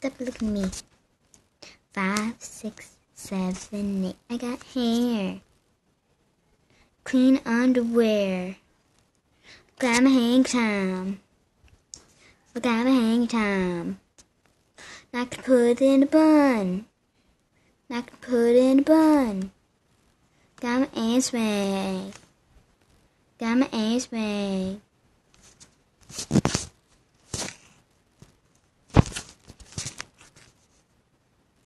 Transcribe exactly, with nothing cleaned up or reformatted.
up, look at me. Five, six, seven, eight. I got hair. Clean underwear. Got my hang time. I got my hang time. I can put it in a bun. I can put it in a bun. Got my ass rag. Got my ass rag.